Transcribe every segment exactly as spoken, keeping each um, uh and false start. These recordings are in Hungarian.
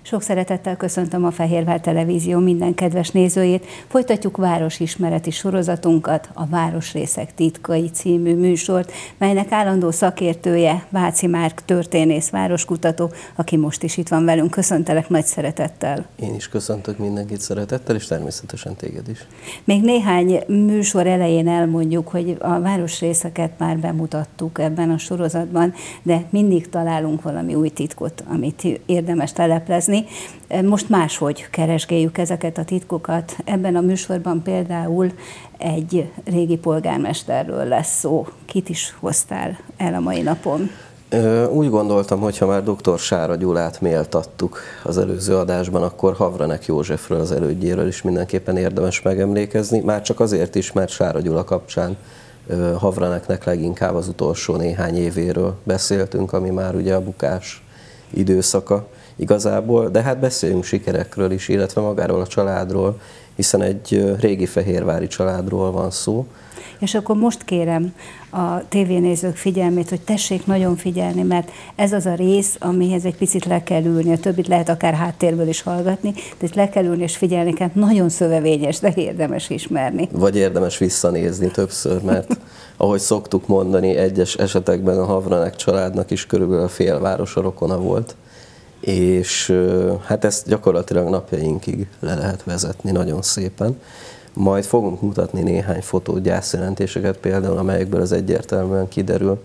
Sok szeretettel köszöntöm a Fehérvár Televízió minden kedves nézőjét. Folytatjuk városismereti sorozatunkat, a Városrészek titkai című műsort, melynek állandó szakértője Váci Márk történész, városkutató, aki most is itt van velünk. Köszöntelek nagy szeretettel. Én is köszöntök mindenkit szeretettel, és természetesen téged is. Még néhány műsor elején elmondjuk, hogy a városrészeket már bemutattuk ebben a sorozatban, de mindig találunk valami új titkot, amit érdemes teleplezni. Most máshogy keresgéljük ezeket a titkokat. Ebben a műsorban például egy régi polgármesterről lesz szó. Kit is hoztál el a mai napon? Úgy gondoltam, hogy ha már dr. Sára Gyulát méltattuk az előző adásban, akkor Havranek Józsefről, az elődjéről is mindenképpen érdemes megemlékezni. Már csak azért is, mert Sára Gyula kapcsán Havraneknek leginkább az utolsó néhány évéről beszéltünk, ami már ugye a bukás időszaka igazából, de hát beszéljünk sikerekről is, illetve magáról a családról, hiszen egy régi fehérvári családról van szó. És akkor most kérem a tévénézők figyelmét, hogy tessék nagyon figyelni, mert ez az a rész, amihez egy picit le kell ülni, a többit lehet akár háttérből is hallgatni, de itt le kell ülni és figyelni kell, nagyon szövevényes, de érdemes ismerni. Vagy érdemes visszanézni többször, mert ahogy szoktuk mondani, egyes esetekben a Havranek családnak is körülbelül a félvárosa rokona volt, és hát ezt gyakorlatilag napjainkig le lehet vezetni nagyon szépen. Majd fogunk mutatni néhány fotót, gyászjelentéseket például, amelyekből az egyértelműen kiderül.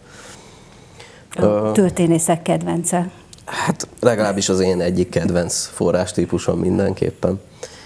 A történészek kedvence. Hát legalábbis az én egyik kedvenc forrástípusom mindenképpen.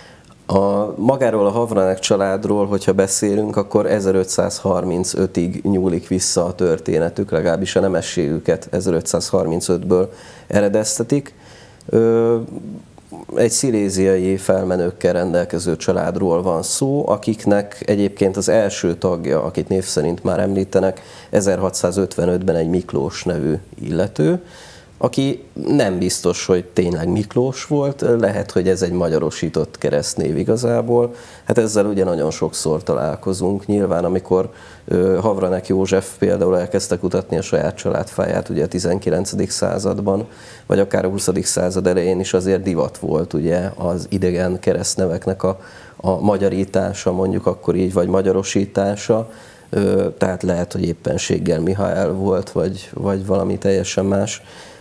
A, magáról a Havranek családról, hogyha beszélünk, akkor ezerötszázharmincötig nyúlik vissza a történetük, legalábbis a nemességüket ezerötszázharmincötből eredeztetik. Ö, egy sziléziai felmenőkkel rendelkező családról van szó, akiknek egyébként az első tagja, akit név szerint már említenek, ezerhatszázötvenötben egy Miklós nevű illető, aki nem biztos, hogy tényleg Miklós volt, lehet, hogy ez egy magyarosított keresztnév igazából. Hát ezzel ugye nagyon sokszor találkozunk. Nyilván, amikor Havranek József például elkezdte kutatni a saját családfáját ugye a tizenkilencedik században, vagy akár a huszadik század elején is azért divat volt ugye az idegen keresztneveknek a, a magyarítása, mondjuk akkor így, vagy magyarosítása. Tehát lehet, hogy éppenséggel Mihály volt, vagy, vagy valami teljesen más.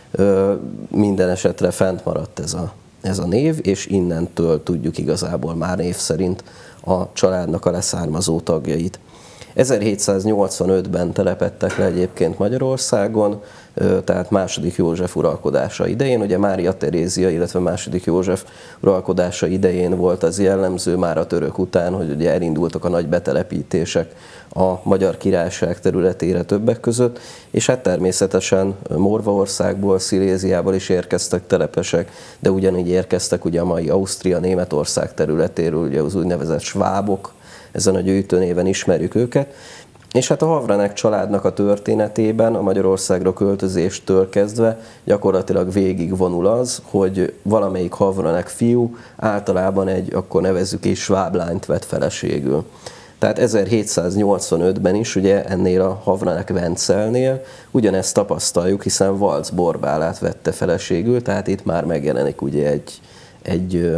Minden esetre fent maradt ez a, ez a név, és innentől tudjuk igazából már név szerint a családnak a leszármazó tagjait. ezerhétszáznyolcvanötben telepedtek le egyébként Magyarországon, tehát második József uralkodása idején. Ugye Mária Terézia, illetve második József uralkodása idején volt az jellemző már a török után, hogy ugye elindultak a nagy betelepítések a Magyar Királyság területére többek között, és hát természetesen Morvaországból, Sziléziából is érkeztek telepesek, de ugyanígy érkeztek ugye a mai Ausztria, Németország területéről, ugye az úgynevezett svábok, ezen a gyűjtőnéven ismerjük őket. És hát a Havranek családnak a történetében a Magyarországra költözéstől kezdve gyakorlatilag végigvonul az, hogy valamelyik Havranek fiú általában egy, akkor nevezzük is, sváblányt vett feleségül. Tehát ezerhétszáznyolcvanötben is ugye ennél a Havranek Vencelnél ugyanezt tapasztaljuk, hiszen Valc Borbálát vette feleségül, tehát itt már megjelenik ugye egy, egy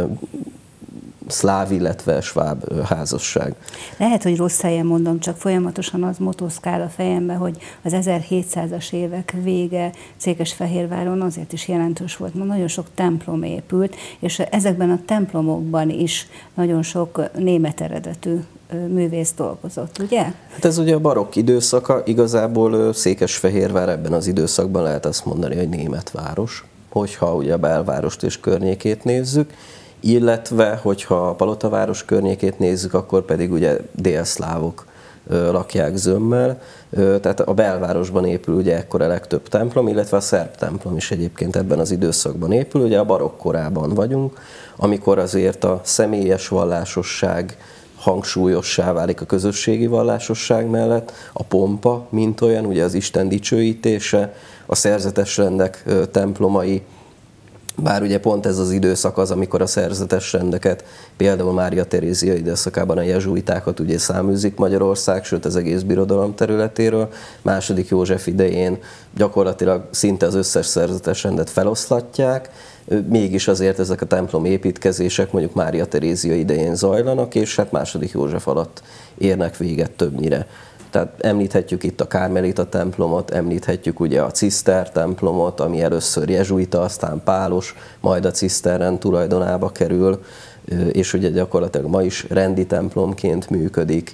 szláv, illetve sváb házasság. Lehet, hogy rossz helyen mondom, csak folyamatosan az motoszkál a fejembe, hogy az ezerhétszázas évek vége Székesfehérváron azért is jelentős volt, mert nagyon sok templom épült, és ezekben a templomokban is nagyon sok német eredetű művész dolgozott, ugye? Hát ez ugye a barokk időszaka, igazából Székesfehérvár ebben az időszakban lehet azt mondani, hogy német város, hogyha ugye a belvárost és környékét nézzük, illetve, hogyha a Palotaváros környékét nézzük, akkor pedig ugye délszlávok lakják zömmel, tehát a belvárosban épül ugye ekkor a legtöbb templom, illetve a szerb templom is egyébként ebben az időszakban épül, ugye a barokk korában vagyunk, amikor azért a személyes vallásosság hangsúlyossá válik a közösségi vallásosság mellett, a pompa, mint olyan, ugye az Isten dicsőítése, a szerzetes rendek templomai, Bár ugye pont ez az időszak az, amikor a szerzetes rendeket, például Mária Terézia időszakában a jezsuitákat ugye száműzik Magyarország, sőt az egész birodalom területéről. Második József idején gyakorlatilag szinte az összes szerzetes rendet feloszlatják, mégis azért ezek a templom építkezések mondjuk Mária Terézia idején zajlanak, és hát második József alatt érnek véget többnyire. Tehát említhetjük itt a Kármelita templomot, említhetjük ugye a Ciszter templomot, ami először jezsuita, aztán pálos, majd a ciszterrend tulajdonába kerül, és ugye gyakorlatilag ma is rendi templomként működik,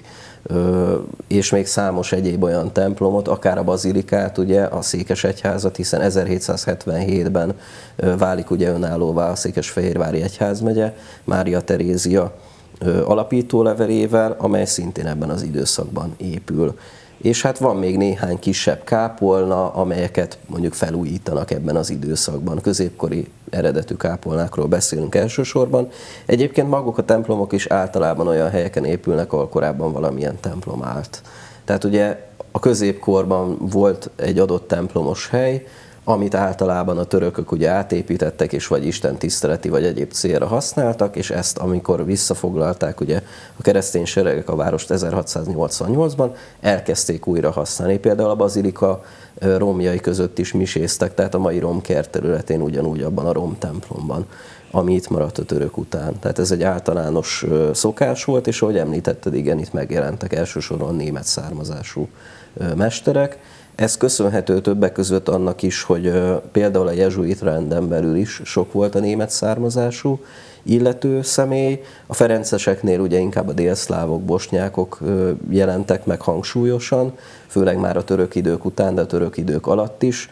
és még számos egyéb olyan templomot, akár a bazilikát, ugye a székesegyházat, hiszen ezerhétszázhetvenhétben válik ugye önállóvá a Székesfehérvári egyházmegye, Mária Terézia alapítólevelével, amely szintén ebben az időszakban épül. És hát van még néhány kisebb kápolna, amelyeket mondjuk felújítanak ebben az időszakban. Középkori eredetű kápolnákról beszélünk elsősorban. Egyébként maguk a templomok is általában olyan helyeken épülnek, ahol korábban valamilyen templom állt. Tehát ugye a középkorban volt egy adott templomos hely, amit általában a törökök ugye átépítettek, és vagy istentiszteleti, vagy egyéb célra használtak, és ezt amikor visszafoglalták ugye a keresztény seregek a várost ezerhatszáznyolcvannyolcban, elkezdték újra használni. Például a bazilika romjai között is miséztek, tehát a mai Romkert területén ugyanúgy abban a rom templomban, ami itt maradt a török után. Tehát ez egy általános szokás volt, és ahogy említetted, igen, itt megjelentek elsősorban német származású mesterek. Ez köszönhető többek között annak is, hogy például a jezsuit renden belül is sok volt a német származású illető személy. A ferenceseknél ugye inkább a délszlávok, bosnyákok jelentek meg hangsúlyosan, főleg már a török idők után, de a török idők alatt is.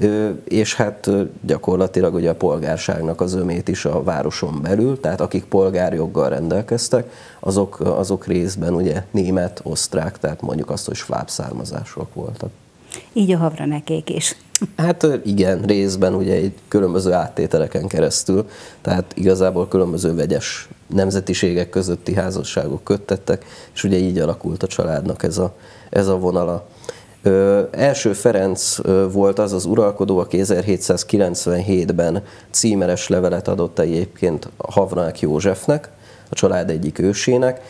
És hát gyakorlatilag ugye a polgárságnak az ömét is a városon belül, tehát akik polgárjoggal rendelkeztek, azok, azok részben ugye német, osztrák, tehát mondjuk azt, hogy sváb származásúak voltak. Így a havranekék is. Hát igen, részben ugye egy különböző áttételeken keresztül, tehát igazából különböző vegyes nemzetiségek közötti házasságok köttettek, és ugye így alakult a családnak ez a, ez a vonala. Ö, első Ferenc volt az az uralkodó, aki ezerhétszázkilencvenhétben címeres levelet adott egyébként Havranek Józsefnek, a család egyik ősének,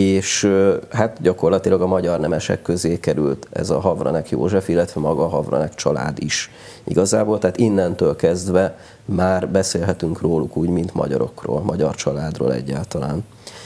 és hát gyakorlatilag a magyar nemesek közé került ez a Havranek József, illetve maga a Havranek család is igazából, tehát innentől kezdve már beszélhetünk róluk úgy, mint magyarokról, magyar családról egyáltalán.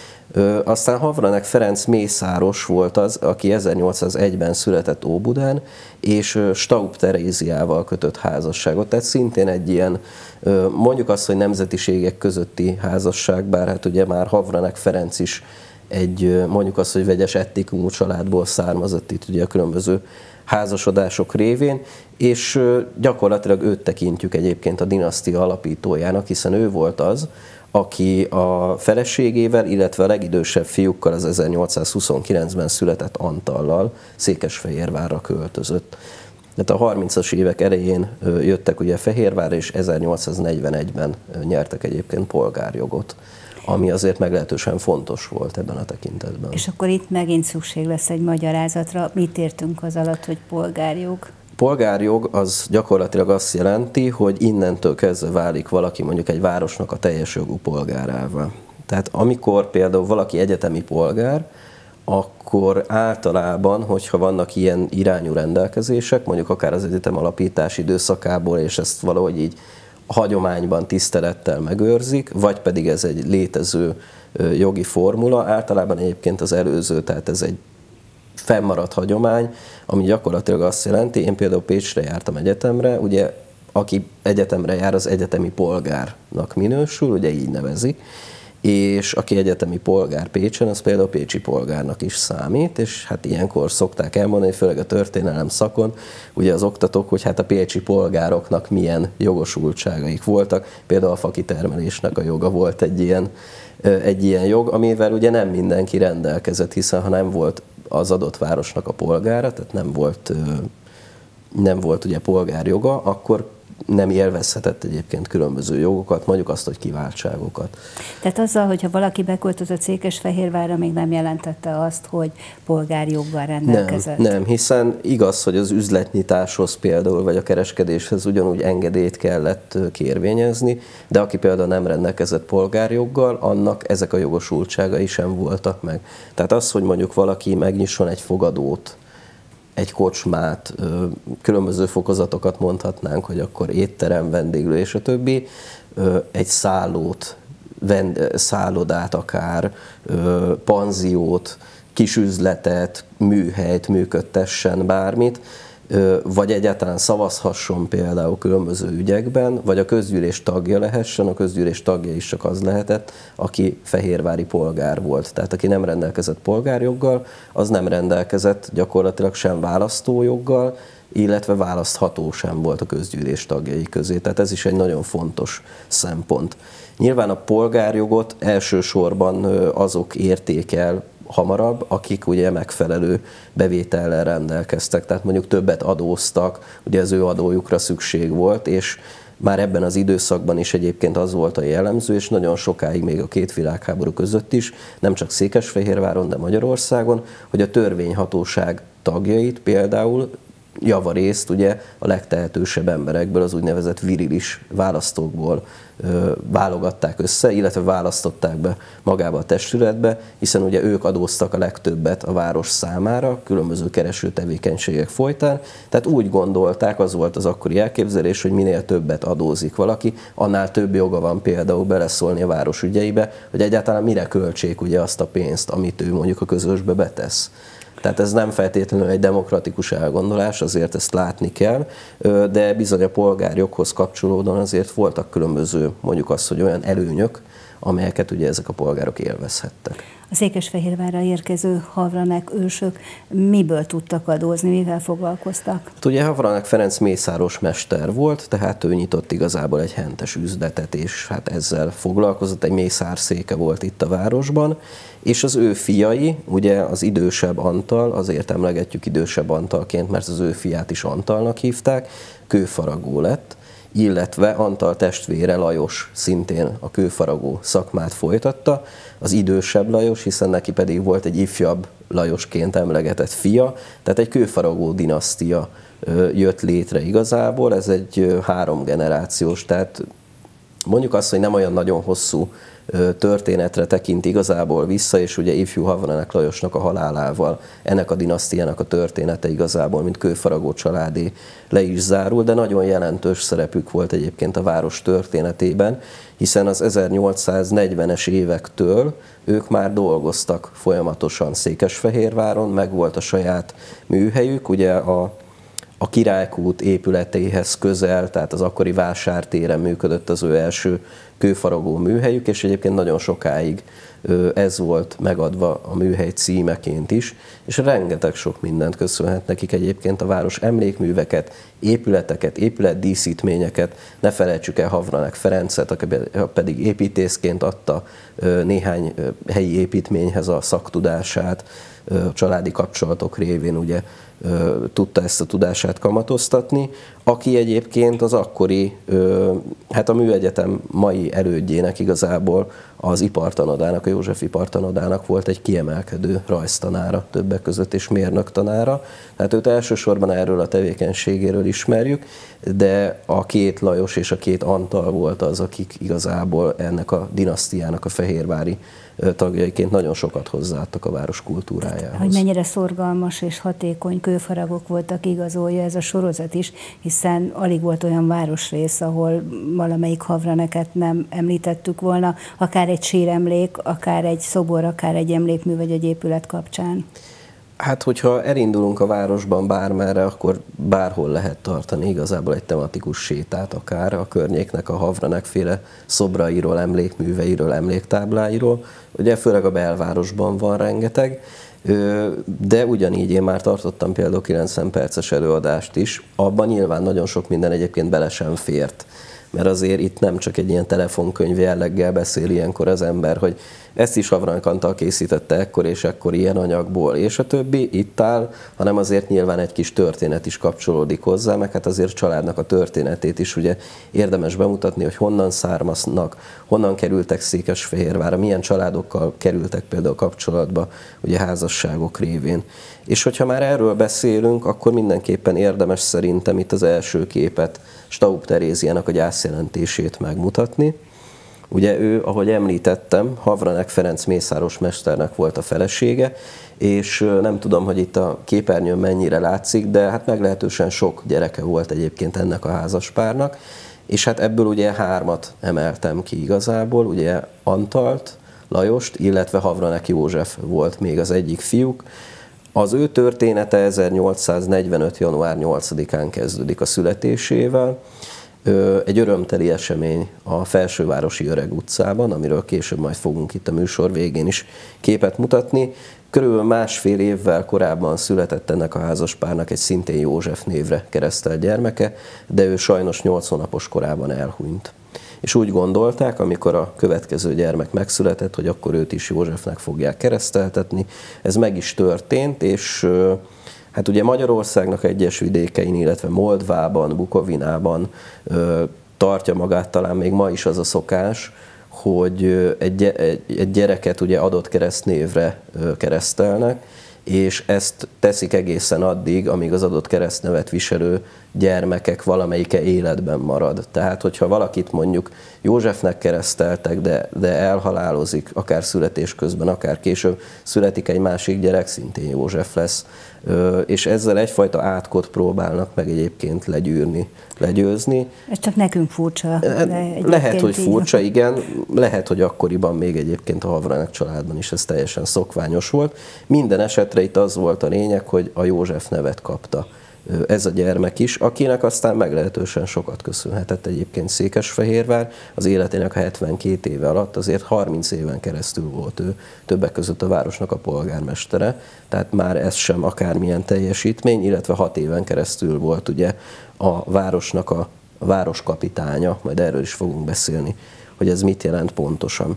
Ö, aztán Havranek Ferenc mészáros volt az, aki ezernyolcszázegyben született Óbudán, és Staub Teréziával kötött házasságot, tehát szintén egy ilyen, mondjuk azt, hogy nemzetiségek közötti házasság, bár hát ugye már Havranek Ferenc is egy, mondjuk azt, hogy vegyes etnikumú családból származott itt ugye a különböző házasodások révén, és gyakorlatilag őt tekintjük egyébként a dinasztia alapítójának, hiszen ő volt az, aki a feleségével, illetve a legidősebb fiúkkal, az ezernyolcszázhuszonkilencben született Antallal Székesfehérvárra költözött. Tehát a harmincas évek elején jöttek ugye Fehérvárra, és ezernyolcszáznegyvenegyben nyertek egyébként polgárjogot, ami azért meglehetősen fontos volt ebben a tekintetben. És akkor itt megint szükség lesz egy magyarázatra. Mit értünk az alatt, hogy polgárjog? Polgárjog az gyakorlatilag azt jelenti, hogy innentől kezdve válik valaki mondjuk egy városnak a teljes jogú polgárává. Tehát amikor például valaki egyetemi polgár, akkor általában, hogyha vannak ilyen irányú rendelkezések, mondjuk akár az egyetem alapítás időszakából, és ezt valahogy így hagyományban tisztelettel megőrzik, vagy pedig ez egy létező jogi formula, általában egyébként az előző, tehát ez egy fennmaradt hagyomány, ami gyakorlatilag azt jelenti, én például Pécsre jártam egyetemre, ugye aki egyetemre jár, az egyetemi polgárnak minősül, ugye így nevezik, és aki egyetemi polgár Pécsen, az például pécsi polgárnak is számít, és hát ilyenkor szokták elmondani, főleg a történelem szakon, ugye az oktatók, hogy hát a pécsi polgároknak milyen jogosultságaik voltak, például a fakitermelésnek a joga volt egy ilyen, egy ilyen jog, amivel ugye nem mindenki rendelkezett, hiszen ha nem volt az adott városnak a polgára, tehát nem volt, nem volt ugye polgárjoga, akkor nem élvezhetett egyébként különböző jogokat, mondjuk azt, hogy kiváltságokat. Tehát azzal, hogyha valaki beköltözött Székesfehérvárra, még nem jelentette azt, hogy polgárjoggal rendelkezett? Nem, nem, hiszen igaz, hogy az üzletnyitáshoz például, vagy a kereskedéshez ugyanúgy engedélyt kellett kérvényezni, de aki például nem rendelkezett polgárjoggal, annak ezek a jogosultságai sem voltak meg. Tehát az, hogy mondjuk valaki megnyisson egy fogadót, egy kocsmát, különböző fokozatokat mondhatnánk, hogy akkor étterem, vendéglő és a többi, egy szállót, szállodát akár, panziót, kisüzletet, műhelyt működtessen, bármit, vagy egyáltalán szavazhasson például különböző ügyekben, vagy a közgyűlés tagja lehessen, a közgyűlés tagja is csak az lehetett, aki fehérvári polgár volt. Tehát aki nem rendelkezett polgárjoggal, az nem rendelkezett gyakorlatilag sem választójoggal, illetve választható sem volt a közgyűlés tagjai közé. Tehát ez is egy nagyon fontos szempont. Nyilván a polgárjogot elsősorban azok érték el hamarabb, akik ugye megfelelő bevétellel rendelkeztek, tehát mondjuk többet adóztak, ugye az ő adójukra szükség volt, és már ebben az időszakban is egyébként az volt a jellemző, és nagyon sokáig még a két világháború között is, nem csak Székesfehérváron, de Magyarországon, hogy a törvényhatóság tagjait például javarészt ugye a legtehetősebb emberekből, az úgynevezett virilis választókból ö, válogatták össze, illetve választották be magába a testületbe, hiszen ugye ők adóztak a legtöbbet a város számára, különböző kereső tevékenységek folytán, tehát úgy gondolták, az volt az akkori elképzelés, hogy minél többet adózik valaki, annál több joga van például beleszólni a város ügyeibe, hogy egyáltalán mire költsék ugye azt a pénzt, amit ő mondjuk a közösbe betesz. Tehát ez nem feltétlenül egy demokratikus elgondolás, azért ezt látni kell, de bizony a polgárjoghoz kapcsolódóan azért voltak különböző, mondjuk azt, hogy olyan előnyök, amelyeket ugye ezek a polgárok élvezhettek. A Székesfehérvárra érkező Havranek ősök miből tudtak adózni, mivel foglalkoztak? Hát ugye Havranek Ferenc mészáros mester volt, tehát ő nyitott igazából egy hentes üzletet, és hát ezzel foglalkozott, egy mészárszéke volt itt a városban, és az ő fiai, ugye az idősebb Antal, azért emlegetjük idősebb Antalként, mert az ő fiát is Antalnak hívták, kőfaragó lett, illetve Antal testvére Lajos szintén a kőfaragó szakmát folytatta, az idősebb Lajos, hiszen neki pedig volt egy ifjabb Lajosként emlegetett fia, tehát egy kőfaragó dinasztia jött létre igazából, ez egy három generációs, tehát mondjuk azt, hogy nem olyan nagyon hosszú történetre tekint igazából vissza, és ugye ifjú Havranek Lajosnak a halálával ennek a dinasztiának a története igazából, mint kőfaragó családé le is zárul, de nagyon jelentős szerepük volt egyébként a város történetében, hiszen az ezernyolcszáznegyvenes évektől ők már dolgoztak folyamatosan Székesfehérváron, meg volt a saját műhelyük, ugye a A Királykút épületéhez közel, tehát az akkori vásártéren működött az ő első kőfaragó műhelyük, és egyébként nagyon sokáig ez volt megadva a műhely címeként is, és rengeteg sok mindent köszönhet nekik egyébként a város, emlékműveket, épületeket, épületdíszítményeket, ne felejtsük el Havranek Ferencet, aki pedig építészként adta néhány helyi építményhez a szaktudását, a családi kapcsolatok révén ugye tudta ezt a tudását kamatoztatni, aki egyébként az akkori, hát a Műegyetem mai elődjének igazából az ipartanodának, a József ipartanodának volt egy kiemelkedő rajztanára többek között és mérnöktanára. Tehát őt elsősorban erről a tevékenységéről ismerjük, de a két Lajos és a két Antal volt az, akik igazából ennek a dinasztiának a fehérvári tagjaiként nagyon sokat hozzáadtak a város kultúrájához. Hogy mennyire szorgalmas és hatékony kőfaragók voltak, igazolja ez a sorozat is, hiszen alig volt olyan városrész, ahol valamelyik Havraneket nem említettük volna, akár egy síremlék, akár egy szobor, akár egy emlékmű vagy egy épület kapcsán. Hát, hogyha elindulunk a városban bármerre, akkor bárhol lehet tartani igazából egy tematikus sétát, akár a környéknek a Havranekféle szobrairól, emlékműveiről, emléktábláiról. Ugye főleg a belvárosban van rengeteg, de ugyanígy én már tartottam például kilencven perces előadást is, abban nyilván nagyon sok minden egyébként bele sem fért. mert azért itt nem csak egy ilyen telefonkönyv jelleggel beszél ilyenkor az ember, hogy ezt is Havranek Antal készítette ekkor és ekkor ilyen anyagból, és a többi itt áll, hanem azért nyilván egy kis történet is kapcsolódik hozzá, meg hát azért családnak a történetét is ugye érdemes bemutatni, hogy honnan származnak, honnan kerültek Székesfehérvárra, milyen családokkal kerültek például kapcsolatba ugye házasságok révén. És hogyha már erről beszélünk, akkor mindenképpen érdemes szerintem itt az első képet, Staub Teréziának a gyászjelentését megmutatni. Ugye ő, ahogy említettem, Havranek Ferenc mészáros mesternek volt a felesége, és nem tudom, hogy itt a képernyőn mennyire látszik, de hát meglehetősen sok gyereke volt egyébként ennek a házaspárnak, és hát ebből ugye hármat emeltem ki igazából, ugye Antalt, Lajost, illetve Havranek József volt még az egyik fiúk. Az ő története ezernyolcszáznegyvenöt. január nyolcadikán kezdődik a születésével. Egy örömteli esemény a Felsővárosi Öreg utcában, amiről később majd fogunk itt a műsor végén is képet mutatni. Körülbelül másfél évvel korábban született ennek a házaspárnak egy szintén József névre keresztelt gyermeke, de ő sajnos nyolc hónapos korában elhunyt. És úgy gondolták, amikor a következő gyermek megszületett, hogy akkor őt is Józsefnek fogják kereszteltetni. Ez meg is történt, és hát ugye Magyarországnak egyes vidékein, illetve Moldvában, Bukovinában tartja magát talán még ma is az a szokás, hogy egy gyereket ugye adott keresztnévre keresztelnek, és ezt teszik egészen addig, amíg az adott keresztnevet viselő gyermekek valamelyike életben marad. Tehát, hogyha valakit mondjuk Józsefnek kereszteltek, de, de elhalálozik, akár születés közben, akár később születik egy másik gyerek, szintén József lesz. És ezzel egyfajta átkot próbálnak meg egyébként legyűrni, legyőzni. Ez csak nekünk furcsa. Lehet, hogy furcsa, igen. Lehet, hogy akkoriban még egyébként a Havranek családban is ez teljesen szokványos volt. Minden esetre itt az volt a lényeg, hogy a József nevet kapta ez a gyermek is, akinek aztán meglehetősen sokat köszönhetett egyébként Székesfehérvár. Az életének a hetvenkét éve alatt azért harminc éven keresztül volt ő többek között a városnak a polgármestere, tehát már ez sem akármilyen teljesítmény, illetve hat éven keresztül volt ugye a városnak a városkapitánya, majd erről is fogunk beszélni, hogy ez mit jelent pontosan.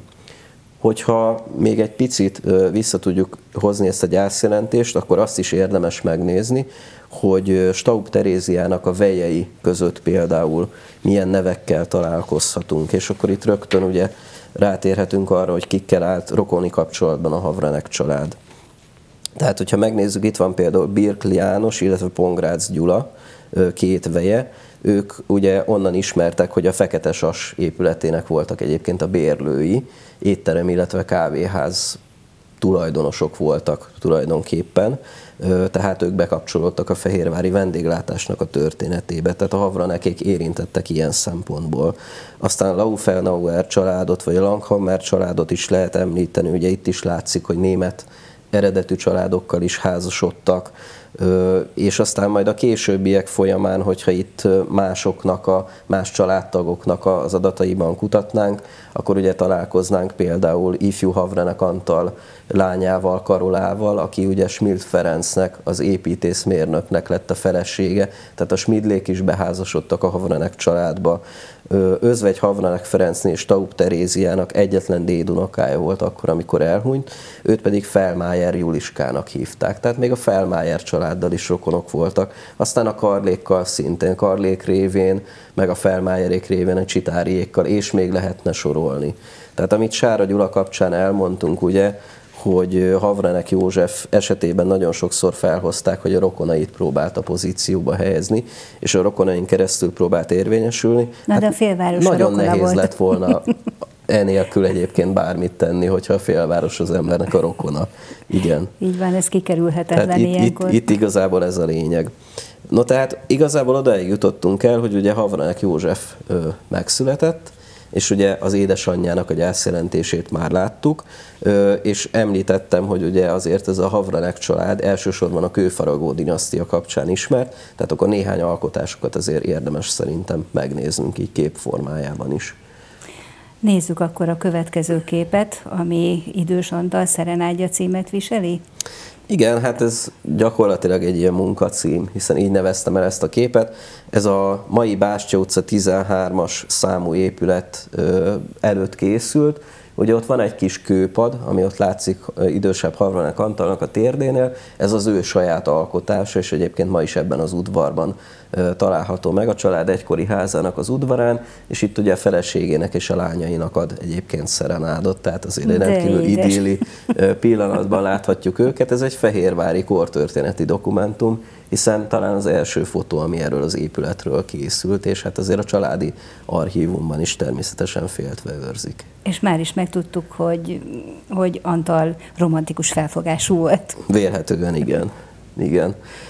Hogyha még egy picit vissza tudjuk hozni ezt a gyászjelentést, akkor azt is érdemes megnézni, hogy Staub Teréziának a vejei között például milyen nevekkel találkozhatunk, és akkor itt rögtön ugye rátérhetünk arra, hogy kikkel állt rokoni kapcsolatban a Havranek család. Tehát, hogyha megnézzük, itt van például Birkl János, illetve Pongrácz Gyula, két veje. Ők ugye onnan ismertek, hogy a Fekete Sas épületének voltak egyébként a bérlői, étterem, illetve kávéház tulajdonosok voltak tulajdonképpen, tehát ők bekapcsolódtak a fehérvári vendéglátásnak a történetébe, tehát a Havranekék érintettek ilyen szempontból. Aztán Laufenauer családot, vagy a Langhammer családot is lehet említeni, ugye itt is látszik, hogy német eredetű családokkal is házasodtak, és aztán majd a későbbiek folyamán, hogyha itt másoknak, a más családtagoknak az adataiban kutatnánk, akkor ugye találkoznánk például ifjú Havranek Antal lányával, Karolával, aki ugye Schmidt Ferencnek, az építészmérnöknek lett a felesége, tehát a Schmidlék is beházasodtak a Havranek családba. Özvegy Havranek Ferencné és Staub Teréziának egyetlen dédunokája volt akkor, amikor elhunyt, őt pedig Fellmájer Juliskának hívták. Tehát még a Fellmájer családdal is rokonok voltak. Aztán a Karlékkal szintén, Karlék révén, meg a Fellmájerék révén a Csitáriékkal, és még lehetne sorolni. Tehát amit Sára Gyula kapcsán elmondtunk, ugye, hogy Havranek József esetében nagyon sokszor felhozták, hogy a rokonait próbálta pozícióba helyezni, és a rokonain keresztül próbált érvényesülni. Na, hát de a félváros nagyon a nehéz volt. lett volna enélkül egyébként bármit tenni, hogyha a félváros az embernek a rokona. Igen. Így van, ez kikerülhetetlen itt, ilyenkor. Itt, itt igazából ez a lényeg. No, tehát igazából odáig jutottunk el, hogy ugye Havranek József ö, megszületett, és ugye az édesanyjának a gyászjelentését már láttuk, és említettem, hogy ugye azért ez a Havranek család elsősorban a Kőfaragó dinasztia kapcsán ismert, tehát akkor néhány alkotásokat azért érdemes szerintem megnéznünk így képformájában is. Nézzük akkor a következő képet, ami Idős Antal Szerenádja címet viseli. Igen, hát ez gyakorlatilag egy ilyen munkacím, hiszen így neveztem el ezt a képet. Ez a mai Bástya utca tizenhármas számú épület előtt készült. Ugye ott van egy kis kőpad, ami ott látszik idősebb Havranek Antalnak a térdénél. Ez az ő saját alkotása, és egyébként ma is ebben az udvarban található meg, a család egykori házának az udvarán, és itt ugye a feleségének és a lányainak ad egyébként szerenádot, tehát azért egy rendkívül idilli pillanatban láthatjuk őket. Ez egy fehérvári kortörténeti dokumentum, hiszen talán az első fotó, ami erről az épületről készült, és hát azért a családi archívumban is természetesen féltve őrzik. És már is megtudtuk, hogy, hogy Antal romantikus felfogású volt. Vélhetően igen. igen.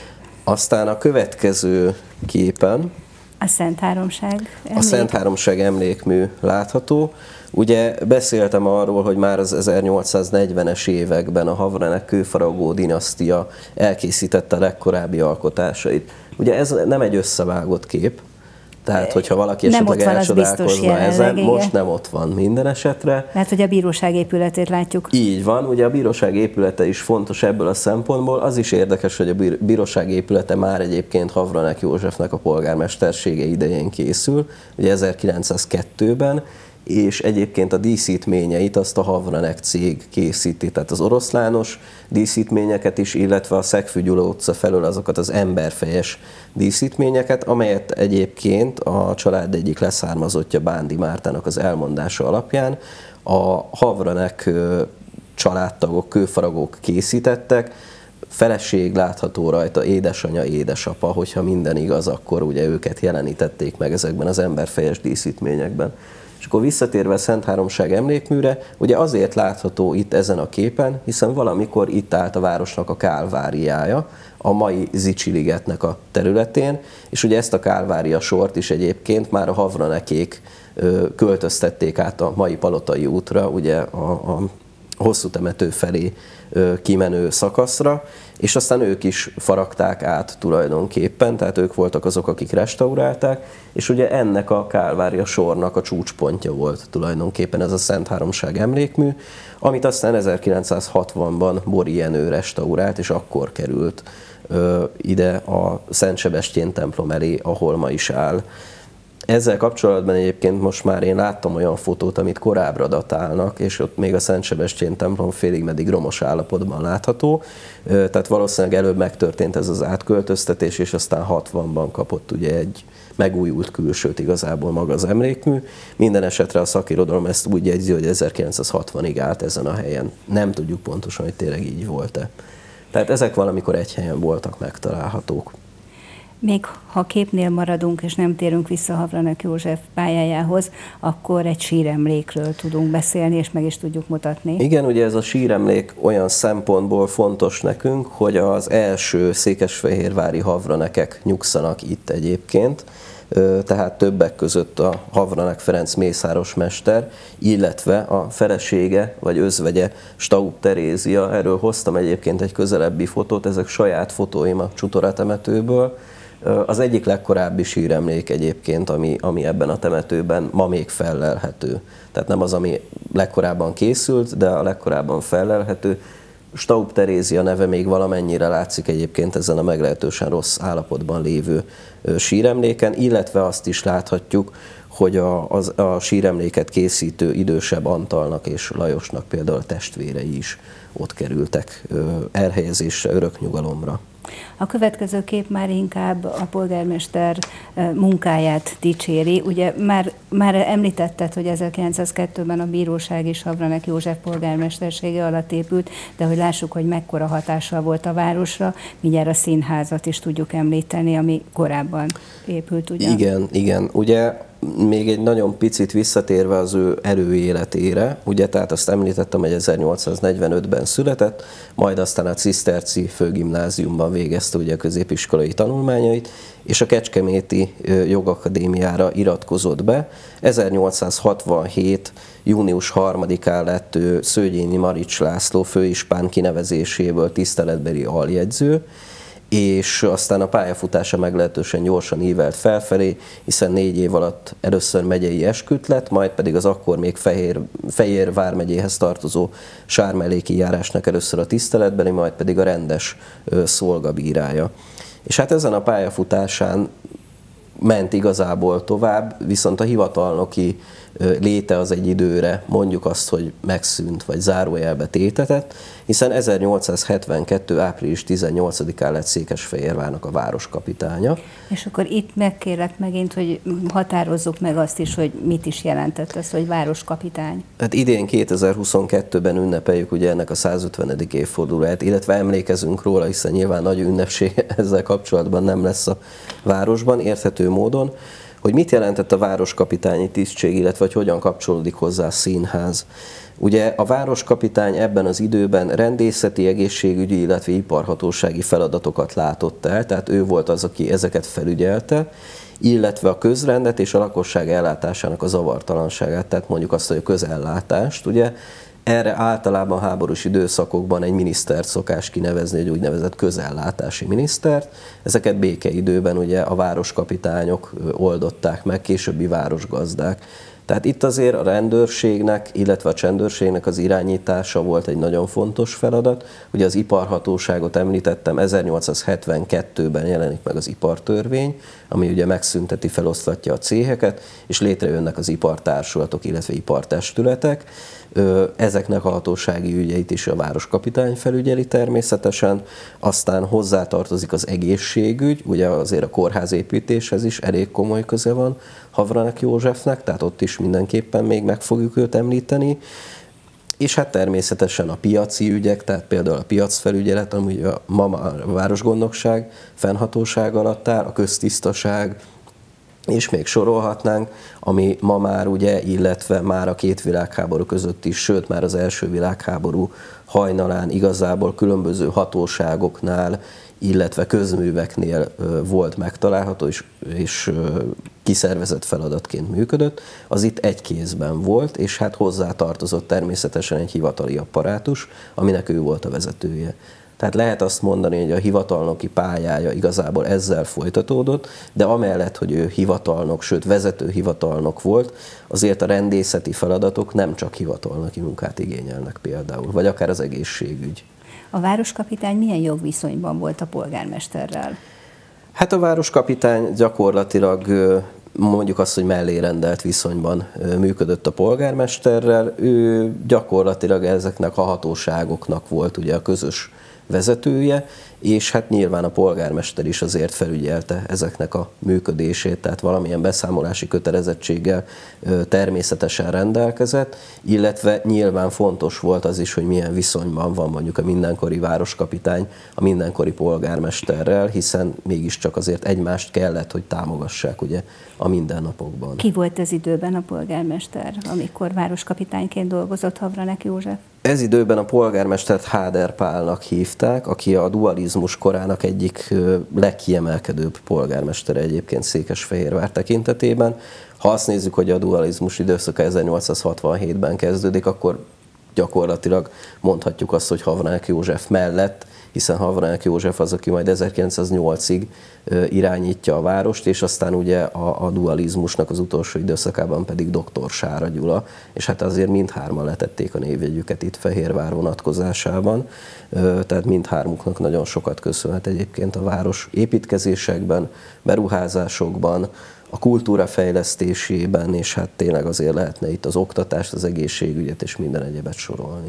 Aztán a következő képen a Szent Háromság emlék. A Szent Háromság emlékmű látható. Ugye beszéltem arról, hogy már az ezernyolcszáznegyvenes években a Havranek kőfaragó dinasztia elkészítette a legkorábbi alkotásait. Ugye ez nem egy összevágott kép, tehát hogyha valaki esetleg elcsodálkozna ezen, igen. Most nem ott van minden esetre. Mert hogy a bíróság épületét látjuk. Így van, ugye a bíróság épülete is fontos ebből a szempontból. Az is érdekes, hogy a bíróság épülete már egyébként Havranek Józsefnek a polgármestersége idején készül, ugye ezerkilencszázkettőben, és egyébként a díszítményeit azt a Havranek cég készíti, tehát az oroszlános díszítményeket is, illetve a Szegfű Gyula utca felől azokat az emberfejes díszítményeket, amelyet egyébként a család egyik leszármazottja, Bándi Mártának az elmondása alapján a Havranek családtagok, kőfaragók készítettek. Feleség látható rajta, édesanyja, édesapa, hogyha minden igaz, akkor ugye őket jelenítették meg ezekben az emberfejes díszítményekben. És akkor visszatérve a Szent Háromság emlékműre, ugye azért látható itt ezen a képen, hiszen valamikor itt állt a városnak a Kálváriája, a mai Zichy-ligetnek a területén, és ugye ezt a Kálvária sort is egyébként már a Havranekék költöztették át a mai Palotai útra, ugye a, a hosszú temető felé kimenő szakaszra, és aztán ők is faragták át tulajdonképpen, tehát ők voltak azok, akik restaurálták, és ugye ennek a Kálvária sornak a csúcspontja volt tulajdonképpen ez a Szent Háromság emlékmű, amit aztán ezerkilencszázhatvanban Bori Jenő restaurált, és akkor került ö, ide a Szent Sebestyén templom elé, ahol ma is áll. Ezzel kapcsolatban egyébként most már én láttam olyan fotót, amit korábbra datálnak, és ott még a Szent Sebestyén templom félig-meddig romos állapotban látható. Tehát valószínűleg előbb megtörtént ez az átköltöztetés, és aztán hatvanban kapott ugye egy megújult külsőt igazából maga az emlékmű. Minden esetre a szakirodalom ezt úgy jegyzi, hogy ezerkilencszázhatvanig állt ezen a helyen. Nem tudjuk pontosan, hogy tényleg így volt-e. Tehát ezek valamikor egy helyen voltak megtalálhatók. Még ha képnél maradunk, és nem térünk vissza Havranek József pályájához, akkor egy síremlékről tudunk beszélni, és meg is tudjuk mutatni. Igen, ugye ez a síremlék olyan szempontból fontos nekünk, hogy az első székesfehérvári havranekek nyugszanak itt egyébként, tehát többek között a Havranek Ferenc mészáros mester, illetve a felesége vagy özvegye Staub Terézia. Erről hoztam egyébként egy közelebbi fotót, ezek saját fotóim a Csutora temetőből. Az egyik legkorábbi síremlék egyébként, ami, ami ebben a temetőben ma még fellelhető. Tehát nem az, ami legkorábban készült, de a legkorábban fellelhető. Staub Terézia neve még valamennyire látszik egyébként ezen a meglehetősen rossz állapotban lévő síremléken, illetve azt is láthatjuk, hogy a, az, a síremléket készítő idősebb Antalnak és Lajosnak például a testvérei is ott kerültek elhelyezésre, örök nyugalomra. A következő kép már inkább a polgármester munkáját dicséri. Ugye már, már említetted, hogy ezerkilencszázkettőben a bíróság is Havranek József polgármestersége alatt épült, de hogy lássuk, hogy mekkora hatással volt a városra, mindjárt a színházat is tudjuk említeni, ami korábban épült, ugyan? Igen, igen. Ugye még egy nagyon picit visszatérve az ő előéletére, ugye, tehát azt említettem, hogy ezernyolcszáznegyvenötben született, majd aztán a Ciszterci Főgimnáziumban végezte ugye a középiskolai tanulmányait, és a Kecskeméti Jogakadémiára iratkozott be. ezernyolcszázhatvanhét. június harmadikán lett ő Szőgyényi Marics László főispán kinevezéséből tiszteletbeli aljegyző, és aztán a pályafutása meglehetősen gyorsan ívelt felfelé, hiszen négy év alatt először megyei esküdt lett, majd pedig az akkor még Fehér, Fejér vármegyéhez tartozó Sármelléki járásnak először a tiszteletbeli, majd pedig a rendes szolgabírája. És hát ezen a pályafutásán ment igazából tovább, viszont a hivatalnoki léte az egy időre, mondjuk azt, hogy megszűnt, vagy zárójelbe tétetett, hiszen ezernyolcszázhetvenkettő április tizennyolcadikán lett Székesfehérvárnak a városkapitánya. És akkor itt megkérlek megint, hogy határozzuk meg azt is, hogy mit is jelentett ez, hogy városkapitány. Hát idén kétezer-huszonkettőben ünnepeljük ugye ennek a százötvenedik évfordulóját, illetve emlékezünk róla, hiszen nyilván nagy ünnepség ezzel kapcsolatban nem lesz a városban, érthető módon, hogy mit jelentett a városkapitányi tisztség, illetve hogy hogyan kapcsolódik hozzá a színház. Ugye a városkapitány ebben az időben rendészeti, egészségügyi, illetve iparhatósági feladatokat látott el, tehát ő volt az, aki ezeket felügyelte, illetve a közrendet és a lakosság ellátásának a zavartalanságát, tehát mondjuk azt, hogy a közellátást, ugye, erre általában háborús időszakokban egy minisztert szokás kinevezni, egy úgynevezett közellátási minisztert. Ezeket békeidőben ugye a városkapitányok oldották meg, későbbi városgazdák. Tehát itt azért a rendőrségnek, illetve a csendőrségnek az irányítása volt egy nagyon fontos feladat. Ugye az iparhatóságot említettem, ezernyolcszázhetvenkettőben jelenik meg az ipartörvény, ami ugye megszünteti, feloszlatja a céheket, és létrejönnek az ipartársulatok, illetve ipartestületek. Ezeknek a hatósági ügyeit is a városkapitány felügyeli természetesen, aztán hozzátartozik az egészségügy, ugye azért a kórházépítéshez is elég komoly köze van Havranek Józsefnek, tehát ott is mindenképpen még meg fogjuk őt említeni, és hát természetesen a piaci ügyek, tehát például a piacfelügyelet, ami a, ma már a városgondnokság fennhatóság alatt áll, a köztisztaság, és még sorolhatnánk, ami ma már ugye, illetve már a két világháború között is, sőt már az első világháború hajnalán igazából különböző hatóságoknál, illetve közműveknél volt megtalálható, és, és kiszervezett feladatként működött, az itt egy kézben volt, és hát hozzá tartozott természetesen egy hivatali apparátus, aminek ő volt a vezetője. Tehát lehet azt mondani, hogy a hivatalnoki pályája igazából ezzel folytatódott, de amellett, hogy ő hivatalnok, sőt vezető hivatalnok volt, azért a rendészeti feladatok nem csak hivatalnoki munkát igényelnek például, vagy akár az egészségügy. A városkapitány milyen jogviszonyban volt a polgármesterrel? Hát a városkapitány gyakorlatilag mondjuk azt, hogy mellérendelt viszonyban működött a polgármesterrel. Ő gyakorlatilag ezeknek a hatóságoknak volt ugye a közös vezetője, és hát nyilván a polgármester is azért felügyelte ezeknek a működését, tehát valamilyen beszámolási kötelezettséggel természetesen rendelkezett, illetve nyilván fontos volt az is, hogy milyen viszonyban van mondjuk a mindenkori városkapitány a mindenkori polgármesterrel, hiszen mégiscsak azért egymást kellett, hogy támogassák ugye a mindennapokban. Ki volt ez időben a polgármester, amikor városkapitányként dolgozott Havranek József? Ez időben a polgármestert Háder Pálnak hívták, aki a dualizmus korának egyik legkiemelkedőbb polgármestere egyébként Székesfehérvár tekintetében. Ha azt nézzük, hogy a dualizmus időszaka ezernyolcszázhatvanhétben kezdődik, akkor gyakorlatilag mondhatjuk azt, hogy Havranek József mellett, hiszen Havranek József az, aki majd ezerkilencszáznyolcig irányítja a várost, és aztán ugye a, a dualizmusnak az utolsó időszakában pedig doktor Sára Gyula, és hát azért mindhárman letették a névjegyüket itt Fehérvár vonatkozásában, tehát mindhármuknak nagyon sokat köszönhet egyébként a város építkezésekben, beruházásokban, a kultúra fejlesztésében, és hát tényleg azért lehetne itt az oktatást, az egészségügyet és minden egyebet sorolni.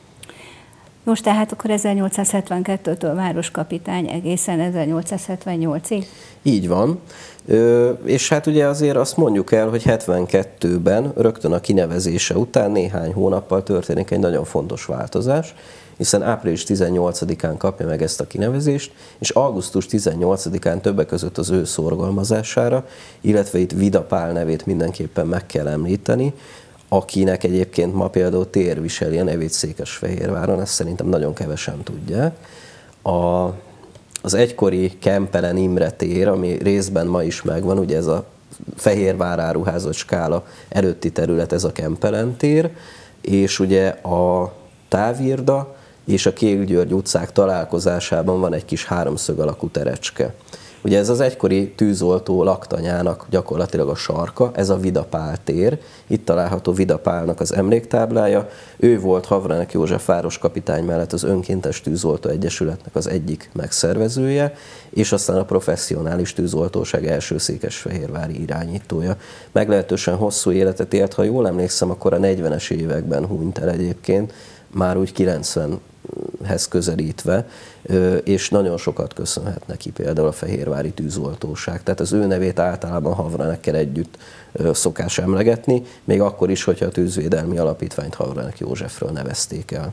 Most tehát akkor ezernyolcszázhetvenkettőtől városkapitány egészen ezernyolcszázhetvennyolcig? Így van, Ö, és hát ugye azért azt mondjuk el, hogy hetvenkettőben, rögtön a kinevezése után néhány hónappal történik egy nagyon fontos változás, hiszen április tizennyolcadikán kapja meg ezt a kinevezést, és augusztus tizennyolcadikán többek között az ő szorgalmazására, illetve itt Vida Pál nevét mindenképpen meg kell említeni, akinek egyébként ma például tér viseli a nevét Székesfehérváron, ezt szerintem nagyon kevesen tudják. A, az egykori Kempelen Imre tér, ami részben ma is megvan, ugye ez a Fehérvár áruházott skála előtti terület, ez a Kempelen tér, és ugye a távirda, és a Kék-György utcák találkozásában van egy kis háromszög alakú terecske. Ugye ez az egykori tűzoltó laktanyának gyakorlatilag a sarka, ez a Vida Pál tér, itt található Vida Pálnak az emléktáblája. Ő volt Havranek József városkapitány mellett az Önkéntes Tűzoltó Egyesületnek az egyik megszervezője, és aztán a professzionális tűzoltóság első székesfehérvári irányítója. Meglehetősen hosszú életet élt, ha jól emlékszem, akkor a negyvenes években hunyt el egyébként, már úgy kilencvenhez közelítve, és nagyon sokat köszönhet neki például a fehérvári tűzoltóság. Tehát az ő nevét általában Havranekkel együtt szokás emlegetni, még akkor is, hogyha a tűzvédelmi alapítványt Havranek Józsefről nevezték el.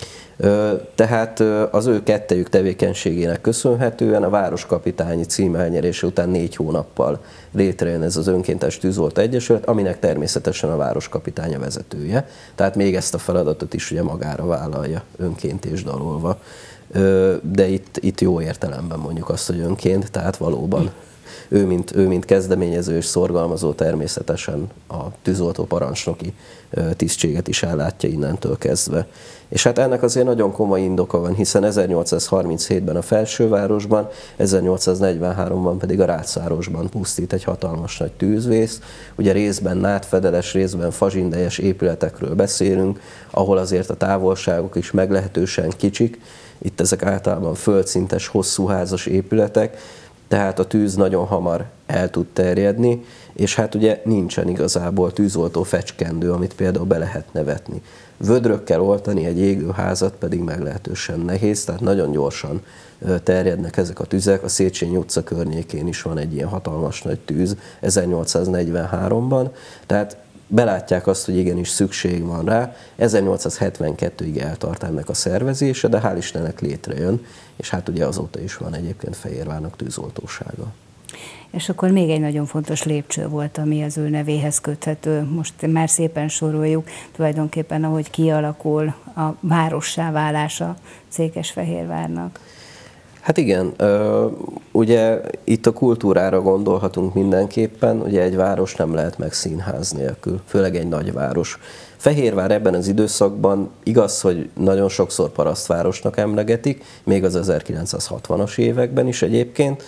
Tehát az ő kettejük tevékenységének köszönhetően a városkapitányi cím elnyerése után négy hónappal létrejön ez az Önkéntes Tűzoltó Egyesület, aminek természetesen a városkapitánya vezetője. Tehát még ezt a feladatot is ugye magára vállalja önként és dalolva. De itt, itt jó értelemben mondjuk azt, hogy önként, tehát valóban ő mint, ő mint kezdeményező és szorgalmazó természetesen a tűzoltó parancsnoki tisztséget is ellátja innentől kezdve. És hát ennek azért nagyon komoly indoka van, hiszen ezernyolcszázharminchétben a Felsővárosban, ezernyolcszáznegyvenháromban pedig a Rácvárosban pusztít egy hatalmas nagy tűzvész. Ugye részben nádfedeles, részben fazsindejes épületekről beszélünk, ahol azért a távolságok is meglehetősen kicsik. Itt ezek általában földszintes, hosszúházas épületek, tehát a tűz nagyon hamar el tud terjedni, és hát ugye nincsen igazából tűzoltó fecskendő, amit például be lehetne vetni. Vödrökkel oltani egy égőházat pedig meglehetősen nehéz, tehát nagyon gyorsan terjednek ezek a tüzek. A Széchenyi utca környékén is van egy ilyen hatalmas nagy tűz ezernyolcszáznegyvenháromban, tehát belátják azt, hogy igenis szükség van rá. ezernyolcszázhetvenkettőig eltart ennek a szervezése, de hál' Istennek létrejön, és hát ugye azóta is van egyébként Fehérvárnak tűzoltósága. És akkor még egy nagyon fontos lépcső volt, ami az ő nevéhez köthető. Most már szépen soroljuk, tulajdonképpen ahogy kialakul a várossá válása Székesfehérvárnak. Hát igen, ugye itt a kultúrára gondolhatunk mindenképpen, ugye egy város nem lehet meg színház nélkül, főleg egy nagyváros. Fehérvár ebben az időszakban igaz, hogy nagyon sokszor parasztvárosnak emlegetik, még az ezerkilencszázhatvanas években is egyébként.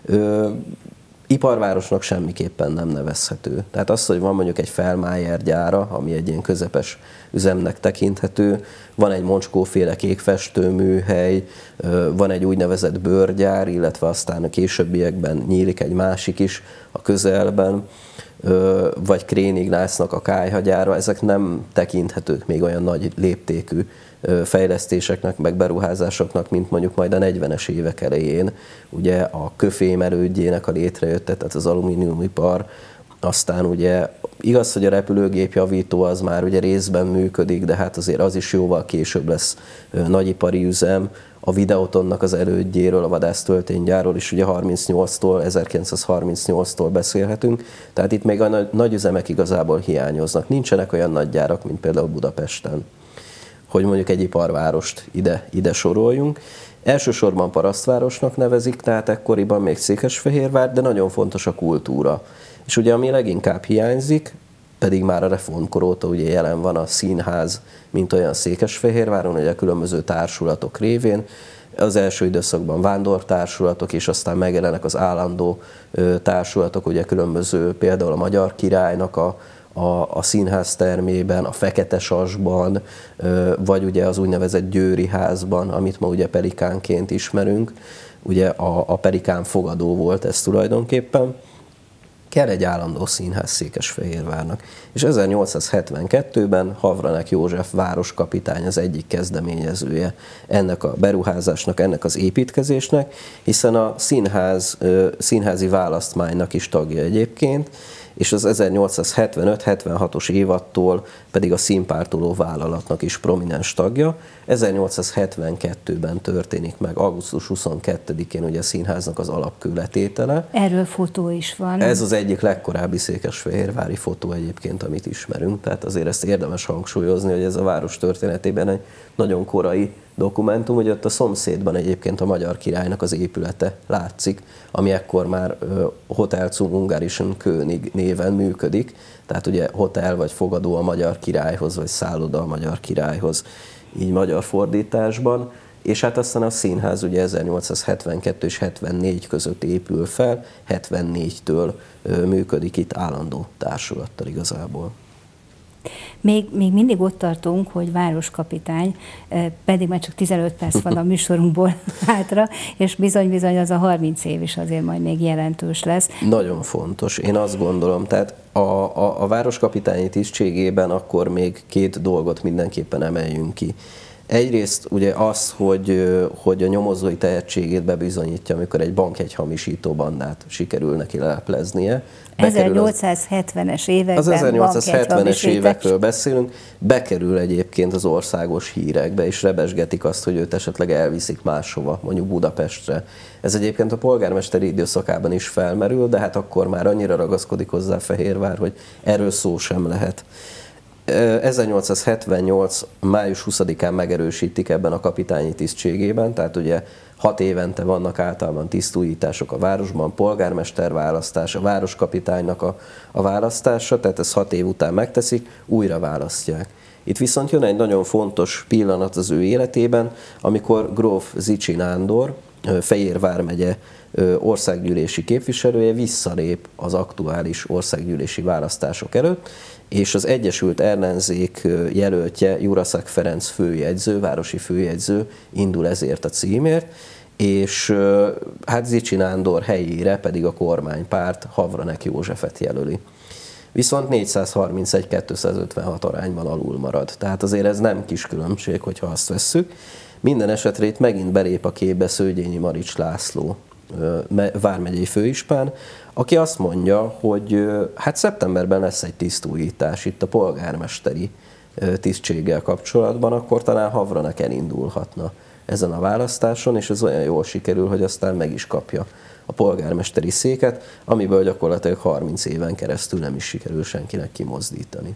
Iparvárosnak semmiképpen nem nevezhető. Tehát az, hogy van mondjuk egy Fellmeyer gyára, ami egy ilyen közepes üzemnek tekinthető, van egy Moncskóféle kékfestőműhely, van egy úgynevezett bőrgyár, illetve aztán a későbbiekben nyílik egy másik is a közelben, vagy Krén Ignácnak a kályhagyára, ezek nem tekinthetők még olyan nagy léptékű fejlesztéseknek, meg beruházásoknak, mint mondjuk majd a negyvenes évek elején, ugye a köfém elődjének a létrejötte, tehát az alumíniumipar, aztán ugye igaz, hogy a repülőgépjavító az már ugye részben működik, de hát azért az is jóval később lesz nagyipari üzem, a Videotonnak az elődjéről, a vadásztölténygyárról is ugye harmincnyolctól, ezerkilencszázharmincnyolctól beszélhetünk, tehát itt még a nagy, nagy üzemek igazából hiányoznak. Nincsenek olyan nagy gyárak, mint például Budapesten, hogy mondjuk egy iparvárost ide, ide soroljunk. Elsősorban parasztvárosnak nevezik, tehát ekkoriban még Székesfehérvár, de nagyon fontos a kultúra. És ugye ami leginkább hiányzik, pedig már a reformkor óta ugye jelen van a színház, mint olyan Székesfehérváron, ugye a különböző társulatok révén. Az első időszakban vándortársulatok, és aztán megjelennek az állandó társulatok, ugye különböző, például a Magyar Királynak a, a, a színház termében, a Fekete Sasban, vagy ugye az úgynevezett Győri házban, amit ma ugye Pelikánként ismerünk. Ugye a, a Pelikán fogadó volt ez tulajdonképpen. Kell egy állandó színház Székesfehérvárnak. És ezernyolcszázhetvenkettőben Havranek József városkapitány az egyik kezdeményezője ennek a beruházásnak, ennek az építkezésnek, hiszen a színház, színházi választmánynak is tagja egyébként, és az ezernyolcszázhetvenöt hetvenhatos évattól pedig a színpártoló vállalatnak is prominens tagja. ezernyolcszázhetvenkettőben történik meg, augusztus huszonkettedikén ugye a színháznak az alapkőletétele. Erről fotó is van. Ez az egyik legkorábbi székesfehérvári fotó egyébként, amit ismerünk, tehát azért ezt érdemes hangsúlyozni, hogy ez a város történetében egy nagyon korai dokumentum, hogy ott a szomszédban egyébként a Magyar Királynak az épülete látszik, ami ekkor már Hotel zum Ungarischen König néven működik, tehát ugye hotel vagy fogadó a Magyar Királyhoz, vagy szálloda a Magyar Királyhoz. így magyar fordításban, és hát aztán a színház ugye ezernyolcszázhetvenkettő és hetvennégy között épül fel, hetvennégytől működik itt állandó társulattal igazából. Még, még mindig ott tartunk, hogy városkapitány, pedig már csak tizenöt perc van a műsorunkból hátra, és bizony-bizony az a harminc év is azért majd még jelentős lesz. Nagyon fontos, én azt gondolom, tehát a, a, a városkapitányi tisztségében akkor még két dolgot mindenképpen emeljünk ki. Egyrészt ugye az, hogy, hogy a nyomozói tehetségét bebizonyítja, amikor egy bank egy hamisító bandát sikerül neki lelepleznie. ezernyolcszázhetvenes években. Az ezernyolcszázhetvenes évekről beszélünk, bekerül egyébként az országos hírekbe, és rebesgetik azt, hogy őt esetleg elviszik máshova, mondjuk Budapestre. Ez egyébként a polgármesteri időszakában is felmerül, de hát akkor már annyira ragaszkodik hozzá Fehérvár, hogy erről szó sem lehet. ezernyolcszázhetvennyolc. május huszadikán megerősítik ebben a kapitányi tisztségében, tehát ugye hat évente vannak általában tisztújítások a városban, polgármester választás, a városkapitánynak a, a választása, tehát ezt hat év után megteszik, újra választják. Itt viszont jön egy nagyon fontos pillanat az ő életében, amikor gróf Zichy Nándor, Fejér vármegye országgyűlési képviselője visszalép az aktuális országgyűlési választások előtt, és az Egyesült Ellenzék jelöltje Juraszak Ferenc főjegyző, városi főjegyző indul ezért a címért, és hát Zichy Nándor helyére pedig a kormánypárt Havranek Józsefet jelöli. Viszont négyszázharmincegy kétszázötvenhat arányban alul marad. Tehát azért ez nem kis különbség, hogyha azt vesszük. Minden esetre itt megint belép a képbe Szőgyényi Marics László, vármegyei főispán, aki azt mondja, hogy hát szeptemberben lesz egy tisztújítás itt a polgármesteri tisztséggel kapcsolatban, akkor talán Havranek elindulhatna ezen a választáson, és ez olyan jól sikerül, hogy aztán meg is kapja a polgármesteri széket, amiből gyakorlatilag harminc éven keresztül nem is sikerül senkinek kimozdítani.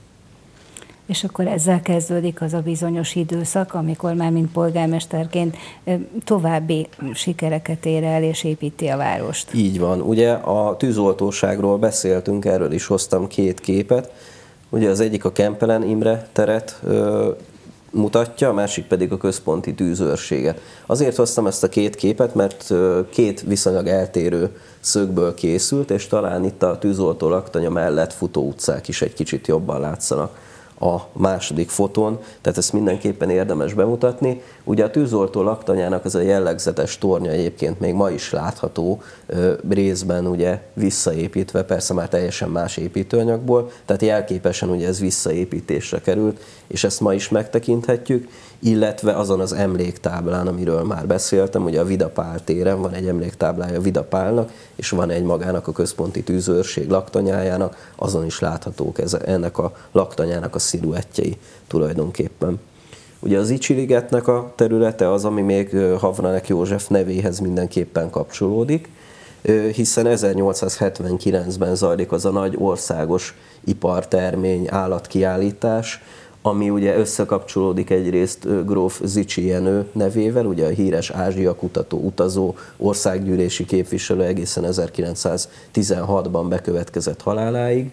És akkor ezzel kezdődik az a bizonyos időszak, amikor már mint polgármesterként további sikereket ér el és építi a várost. Így van. Ugye a tűzoltóságról beszéltünk, erről is hoztam két képet. Ugye az egyik a Kempelen Imre teret ö, mutatja, a másik pedig a központi tűzőrséget. Azért hoztam ezt a két képet, mert két viszonylag eltérő szögből készült, és talán itt a tűzoltó laktanya mellett futó utcák is egy kicsit jobban látszanak a második fotón, tehát ezt mindenképpen érdemes bemutatni. Ugye a tűzoltó laktanyának ez a jellegzetes tornya egyébként még ma is látható, részben ugye visszaépítve, persze már teljesen más építőanyagból, tehát jelképesen ugye ez visszaépítésre került, és ezt ma is megtekinthetjük, illetve azon az emléktáblán, amiről már beszéltem, ugye a Vida Pál téren van egy emléktáblája Vida Pálnak, és van egy magának a központi tűzőrség laktanyájának, azon is láthatók ez, ennek a laktanyának a sziluettjei tulajdonképpen. Ugye az Zichy-ligetnek a területe az, ami még Havranek József nevéhez mindenképpen kapcsolódik, hiszen ezernyolcszázhetvenkilencben zajlik az a nagy országos ipartermény állatkiállítás, ami ugye összekapcsolódik egyrészt gróf Zichy Jenő nevével, ugye a híres Ázsia kutató utazó országgyűlési képviselő egészen ezerkilencszáztizenhatban bekövetkezett haláláig,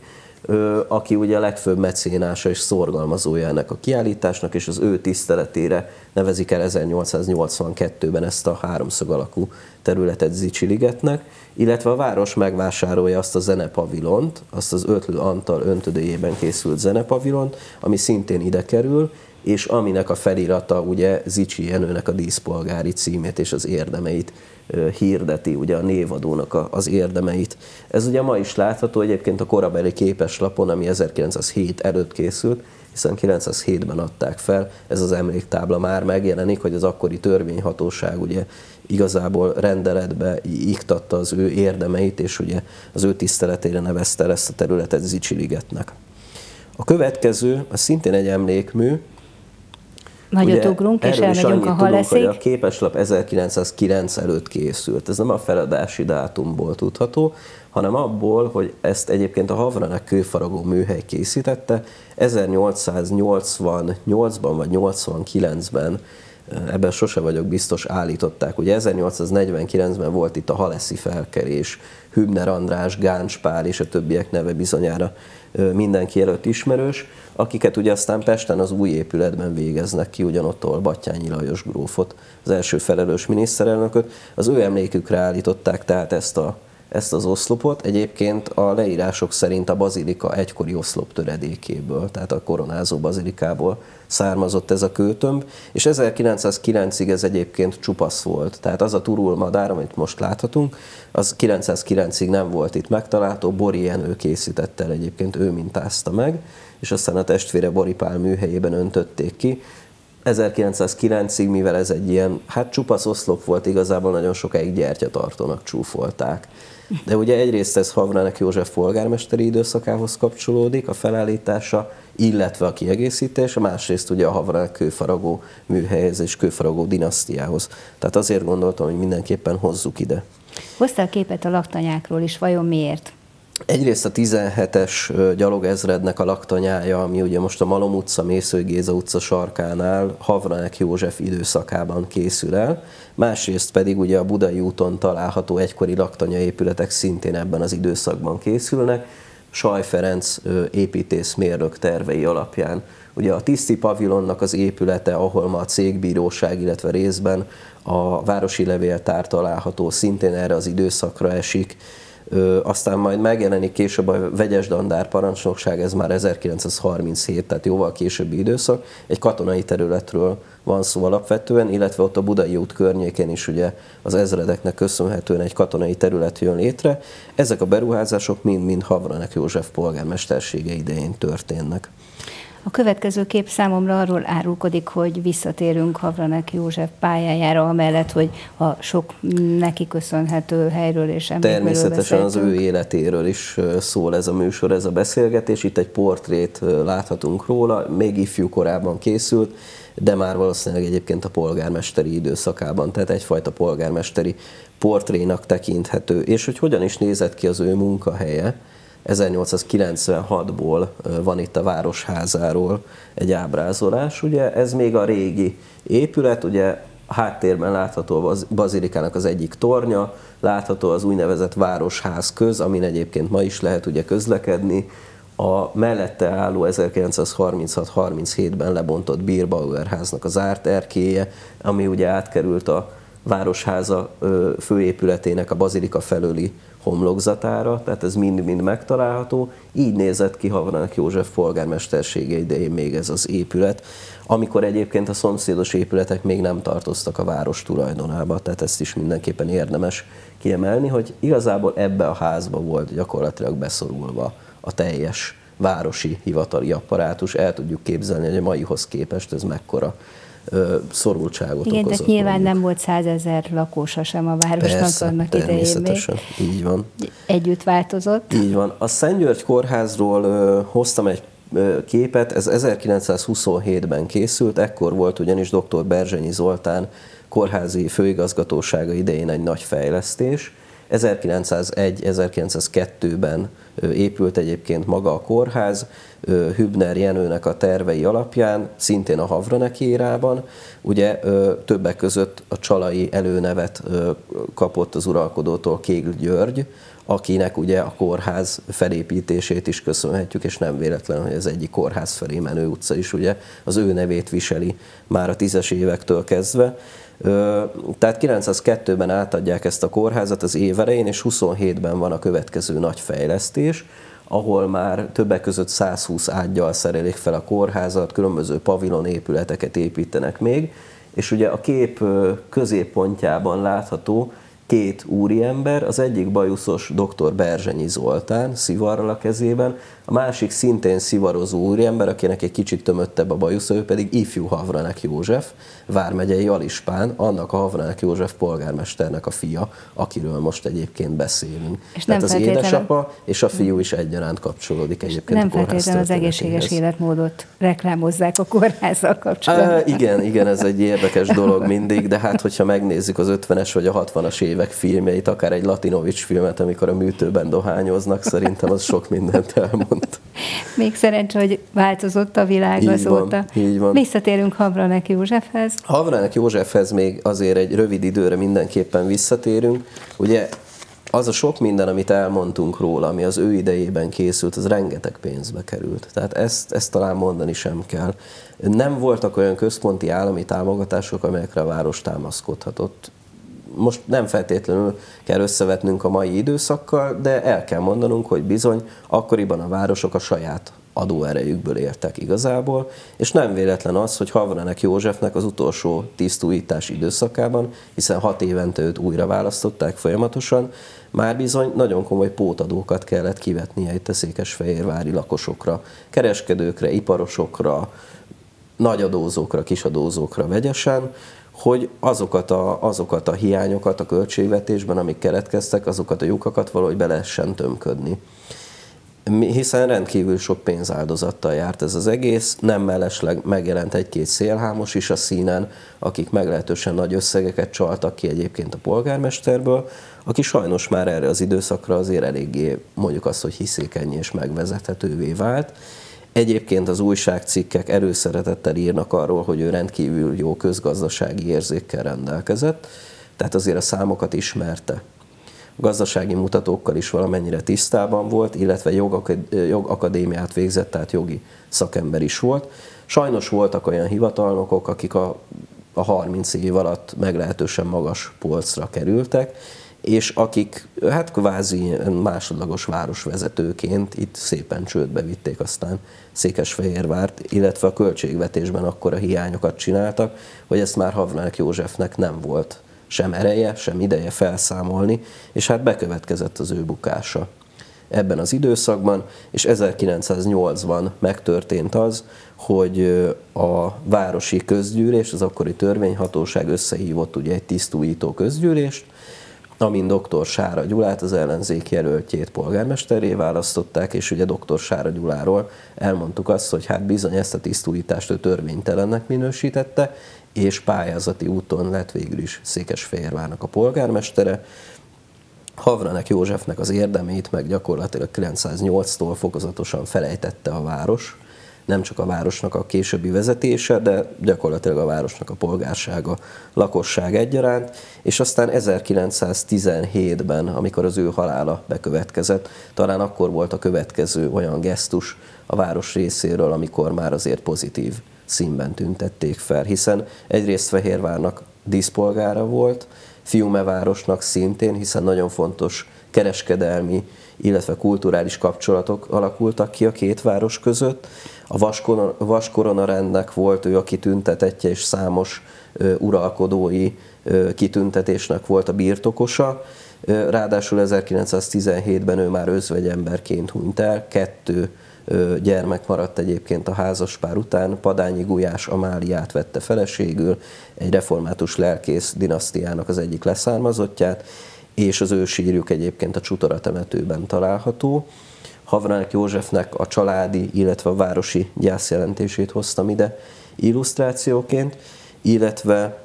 aki ugye a legfőbb mecénása és szorgalmazója ennek a kiállításnak, és az ő tiszteletére nevezik el ezernyolcszáznyolcvankettőben ezt a háromszög alakú területet Zichy-ligetnek, illetve a város megvásárolja azt a zenepavilont, azt az Ötlő Antal öntödőjében készült zenepavilont, ami szintén ide kerül, és aminek a felirata ugye Zichy Jenőnek a díszpolgári címét és az érdemeit hirdeti, ugye a névadónak az érdemeit. Ez ugye ma is látható egyébként a korabeli képeslapon, ami ezerkilencszázhét előtt készült, hiszen kilencszázhétben adták fel, ez az emléktábla már megjelenik, hogy az akkori törvényhatóság ugye igazából rendeletbe iktatta az ő érdemeit, és ugye az ő tiszteletére nevezte ezt a területet Zichy-ligetnek. A következő, az szintén egy emlékmű. Nagyot ugrunk, és elmegyünk a Haleszig. A képeslap ezerkilencszázkilenc előtt készült. Ez nem a feladási dátumból tudható, hanem abból, hogy ezt egyébként a Havranek kőfaragó műhely készítette. ezernyolcszáznyolcvannyolcban vagy nyolcvankilencben ebben sose vagyok biztos, állították. Ugye ezernyolcszáznegyvenkilencben volt itt a haleszi felkelés, Hübner András, Gáncs Pál és a többiek neve bizonyára mindenki előtt ismerős, akiket ugye aztán Pesten az új épületben végeznek ki, ugyanott, ahol Batthyány Lajos grófot, az első felelős miniszterelnököt. Az ő emlékükre állították tehát ezt, a, ezt az oszlopot. Egyébként a leírások szerint a bazilika egykori oszlop töredékéből, tehát a koronázó bazilikából származott ez a kőtömb, és ezerkilencszázkilencig ez egyébként csupasz volt. Tehát az a turul madár, amit most láthatunk, az kilencszázkilencig nem volt itt megtalálható, Bori Jenő készítette el egyébként, ő mintázta meg, és aztán a testvére Bori Pál műhelyében öntötték ki. ezerkilencszázkilencig, mivel ez egy ilyen, hát csupasz oszlop volt, igazából nagyon sokáig gyertyatartónak csúfolták. De ugye egyrészt ez Havranek József polgármesteri időszakához kapcsolódik, a felállítása, illetve a kiegészítése, másrészt ugye a Havranek kőfaragó műhelyhez és kőfaragó dinasztiához. Tehát azért gondoltam, hogy mindenképpen hozzuk ide. Hoztál képet a laktanyákról is, vajon miért? Egyrészt a tizenhetes gyalogezrednek a laktanyája, ami ugye most a Malom utca, Mészöly Géza utca sarkánál Havranek József időszakában készül el, másrészt pedig ugye a Budai úton található egykori laktanyaépületek szintén ebben az időszakban készülnek, Saj Ferenc építészmérnök tervei alapján. Ugye a Tiszti pavilonnak az épülete, ahol ma a cégbíróság, illetve részben a Városi Levéltár található, szintén erre az időszakra esik. Ö, aztán majd megjelenik később a Vegyes Dandár parancsnokság, ez már ezerkilencszázharminchét, tehát jóval későbbi időszak. Egy katonai területről van szó alapvetően, illetve ott a Budai út környékén is ugye az ezredeknek köszönhetően egy katonai terület jön létre. Ezek a beruházások mind-mind Havranek József polgármestersége idején történnek. A következő kép számomra arról árulkodik, hogy visszatérünk Havranek József pályájára, amellett, hogy a sok neki köszönhető helyről és emlékműről Természetesen beszéltünk. az ő életéről is szól ez a műsor, ez a beszélgetés. Itt egy portrét láthatunk róla, még ifjú korában készült, de már valószínűleg egyébként a polgármesteri időszakában, tehát egyfajta polgármesteri portrénak tekinthető. És hogy hogyan is nézett ki az ő munkahelye, ezernyolcszázkilencvenhatból van itt a Városházáról egy ábrázolás. Ugye ez még a régi épület, ugye a háttérben látható a bazilikának az egyik tornya, látható az úgynevezett Városház köz, amin egyébként ma is lehet ugye közlekedni. A mellette álló ezerkilencszázharminchat harminchétben lebontott Bierbauer háznak az zárt erkélye, ami ugye átkerült a Városháza főépületének a bazilika felőli homlokzatára, tehát ez mind-mind megtalálható. Így nézett ki Havranek József polgármestersége idején még ez az épület, amikor egyébként a szomszédos épületek még nem tartoztak a város tulajdonába, tehát ezt is mindenképpen érdemes kiemelni, hogy igazából ebbe a házba volt gyakorlatilag beszorulva a teljes városi hivatali apparátus. El tudjuk képzelni, hogy a maihoz képest ez mekkora szorultságot Igen, okozott. tehát nyilván mondjuk. nem volt százezer lakósa sem a városnak. Persze, annak idején még. természetesen, így van. Együtt változott. Így van. A Szent György kórházról ö, hoztam egy ö, képet, ez ezerkilencszázhuszonhétben készült, ekkor volt ugyanis dr. Berzsenyi Zoltán kórházi főigazgatósága idején egy nagy fejlesztés. ezerkilencszázegy ezerkilencszázkettőben épült egyébként maga a kórház, Hübner Jenőnek a tervei alapján, szintén a Havranek érában. Ugye többek között a csalai előnevet kapott az uralkodótól Kégl György, akinek ugye a kórház felépítését is köszönhetjük, és nem véletlen, hogy az egyik kórház felé menő utca is ugye az ő nevét viseli már a tízes évektől kezdve. Tehát kilencszázkettőben átadják ezt a kórházat az év elején, és huszonhétben van a következő nagy fejlesztés, ahol már többek között százhúsz ággyal szerelik fel a kórházat, különböző pavilon épületeket építenek még, és ugye a kép középpontjában látható két úriember, az egyik bajuszos dr. Berzsenyi Zoltán, szivarral a kezében, a másik szintén szivarozó úriember, akinek egy kicsit tömöttebb a bajusza, ő pedig ifjú Havranek József, vármegyei alispán, annak a Havranek József polgármesternek a fia, akiről most egyébként beszélünk. És Tehát nem az édesapa és a fiú is egyaránt kapcsolódik egyébként nem a kórház feltétlenül az egészséges életmódot reklámozzák a kórházzal kapcsolatban. Uh, igen, igen, ez egy érdekes dolog mindig, de hát hogyha megnézzük az ötvenes vagy a hatvanas évek évek filmjeit, akár egy Latinovics filmet, amikor a műtőben dohányoznak, szerintem az sok mindent elmond. Még szerencsé, hogy változott a világ így azóta. Van, így van. Visszatérünk Havranek Józsefhez. Havranek Józsefhez még azért egy rövid időre mindenképpen visszatérünk. Ugye az a sok minden, amit elmondtunk róla, ami az ő idejében készült, az rengeteg pénzbe került. Tehát ezt, ezt talán mondani sem kell. Nem voltak olyan központi állami támogatások, amelyekre a város támaszkodhatott. Most nem feltétlenül kell összevetnünk a mai időszakkal, de el kell mondanunk, hogy bizony akkoriban a városok a saját adóerejükből éltek igazából, és nem véletlen az, hogy Havranek Józsefnek az utolsó tisztújítás időszakában, hiszen hat évente őt újra választották folyamatosan, már bizony nagyon komoly pótadókat kellett kivetnie itt a székesfehérvári lakosokra, kereskedőkre, iparosokra, nagyadózókra, kisadózókra vegyesen, hogy azokat a, azokat a hiányokat a költségvetésben, amik keletkeztek, azokat a lyukakat valahogy be lehessen tömködni. Hiszen rendkívül sok pénzáldozattal járt ez az egész, nem mellesleg megjelent egy-két szélhámos is a színen, akik meglehetősen nagy összegeket csaltak ki egyébként a polgármesterből, aki sajnos már erre az időszakra azért eléggé, mondjuk azt, hogy hiszékenyé és megvezethetővé vált. Egyébként az újságcikkek erőszeretettel írnak arról, hogy ő rendkívül jó közgazdasági érzékkel rendelkezett, tehát azért a számokat ismerte. Gazdasági mutatókkal is valamennyire tisztában volt, illetve jogakadémiát végzett, tehát jogi szakember is volt. Sajnos voltak olyan hivatalnokok, akik a, a harminc év alatt meglehetősen magas polcra kerültek, és akik hát kvázi másodlagos városvezetőként itt szépen csődbe vitték aztán Székesfehérvárt, illetve a költségvetésben akkora hiányokat csináltak, hogy ezt már Havranek Józsefnek nem volt sem ereje, sem ideje felszámolni, és hát bekövetkezett az ő bukása ebben az időszakban, és ezerkilencszáznyolcban megtörtént az, hogy a városi közgyűlés, az akkori törvényhatóság összehívott ugye egy tisztújító közgyűlést, amin doktor Sára Gyulát, az ellenzék jelöltjét polgármesterré választották, és ugye doktor Sára Gyuláról elmondtuk azt, hogy hát bizony ezt a tisztújítást ő törvénytelennek minősítette, és pályázati úton lett végül is Székesfehérvárnak a polgármestere. Havranek Józsefnek az érdemét meg gyakorlatilag kilencszáznyolctól fokozatosan felejtette a város, nem csak a városnak a későbbi vezetése, de gyakorlatilag a városnak a polgársága, lakosság egyaránt, és aztán ezerkilencszáztizenhétben, amikor az ő halála bekövetkezett, talán akkor volt a következő olyan gesztus a város részéről, amikor már azért pozitív színben tüntették fel, hiszen egyrészt Fehérvárnak díszpolgára volt, Fiumevárosnak szintén, hiszen nagyon fontos kereskedelmi, illetve kulturális kapcsolatok alakultak ki a két város között. A Vaskorona, Vaskorona rendnek volt ő a kitüntetettje, és számos ö, uralkodói ö, kitüntetésnek volt a birtokosa. Ö, ráadásul ezerkilencszáztizenhétben ő már özvegyemberként hunyt el, kettő ö, gyermek maradt egyébként a házaspár után. Padányi Gulyás Amáliát vette feleségül, egy református lelkész dinasztiának az egyik leszármazottját, és az ő sírjuk egyébként a Csutora temetőben található. Havranek Józsefnek a családi, illetve a városi gyászjelentését hoztam ide illusztrációként, illetve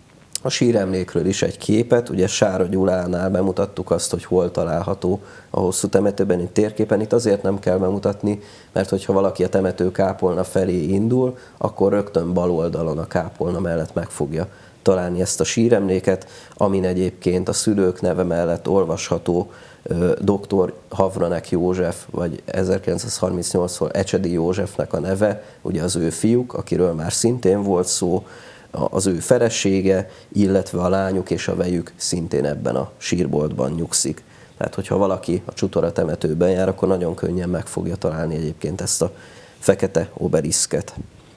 a síremlékről is egy képet, ugye Sára Gyulánál bemutattuk azt, hogy hol található a hosszú temetőben, itt térképen. Itt azért nem kell bemutatni, mert hogyha valaki a temető kápolna felé indul, akkor rögtön bal oldalon a kápolna mellett meg fogja találni ezt a síremléket, amin egyébként a szülők neve mellett olvasható doktor Havranek József, vagy ezerkilencszázharmincnyolctól Ecsedi Józsefnek a neve, ugye az ő fiúk, akiről már szintén volt szó, az ő felesége, illetve a lányuk és a vejük szintén ebben a sírboltban nyugszik. Tehát, hogyha valaki a Csutora temetőben jár, akkor nagyon könnyen meg fogja találni egyébként ezt a fekete obeliszket.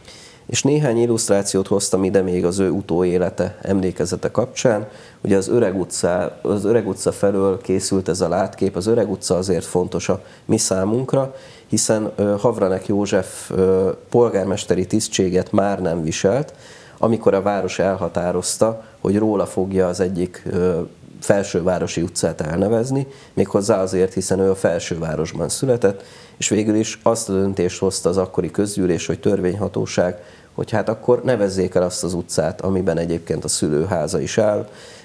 És néhány illusztrációt hoztam ide még az ő utóélete, emlékezete kapcsán. Ugye az Öreg utca, az Öreg utca felől készült ez a látkép. Az Öreg utca azért fontos a mi számunkra, hiszen Havranek József polgármesteri tisztséget már nem viselt, amikor a város elhatározta, hogy róla fogja az egyik felsővárosi utcát elnevezni, méghozzá azért, hiszen ő a felsővárosban született, és végül is azt a döntést hozta az akkori közgyűlés, hogy törvényhatóság, hogy hát akkor nevezzék el azt az utcát, amiben egyébként a szülőháza is áll.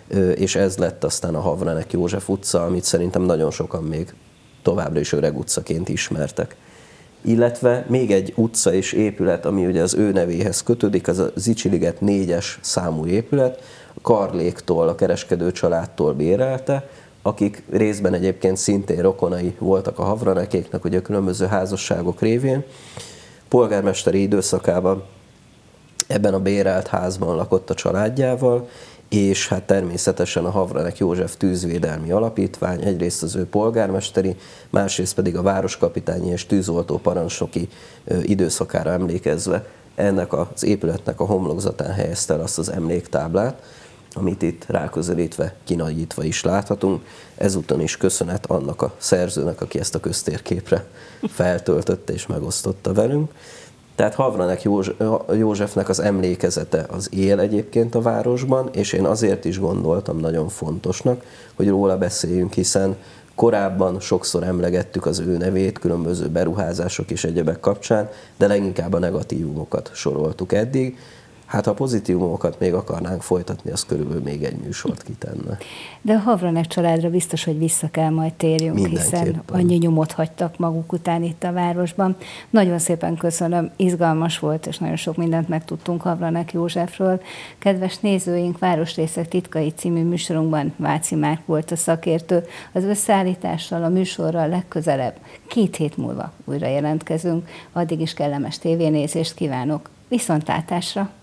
és ez lett aztán a Havranek József utca, amit szerintem nagyon sokan még továbbra is Öreg utcaként ismertek. Illetve még egy utca és épület, ami ugye az ő nevéhez kötődik, az a Zichy-liget négyes számú épület, a Karléktól, a kereskedő családtól bérelte, akik részben egyébként szintén rokonai voltak a Havranekéknek, ugye a különböző házasságok révén. Polgármesteri időszakában ebben a bérelt házban lakott a családjával, és hát természetesen a Havranek József Tűzvédelmi Alapítvány, egyrészt az ő polgármesteri, másrészt pedig a városkapitányi és tűzoltó parancsnoki időszakára emlékezve ennek az épületnek a homlokzatán helyezte el azt az emléktáblát, amit itt ráközelítve, kinagyítva is láthatunk. Ezúton is köszönet annak a szerzőnek, aki ezt a köztérképre feltöltötte és megosztotta velünk. Tehát Havranek Józsefnek az emlékezete az él egyébként a városban, és én azért is gondoltam nagyon fontosnak, hogy róla beszéljünk, hiszen korábban sokszor emlegettük az ő nevét, különböző beruházások és egyebek kapcsán, de leginkább a negatívumokat soroltuk eddig. Hát ha a pozitívumokat még akarnánk folytatni, az körülbelül még egy műsort kitenne. De a Havranek családra biztos, hogy vissza kell majd térjünk, hiszen annyi nyomot hagytak maguk után itt a városban. Nagyon szépen köszönöm, izgalmas volt, és nagyon sok mindent megtudtunk Havranek Józsefről. Kedves nézőink, Városrészek titkai című műsorunkban Váci Márk volt a szakértő. Az összeállítással, a műsorral legközelebb, két hét múlva újra jelentkezünk. Addig is kellemes tévénézést kívánok. Viszontlátásra!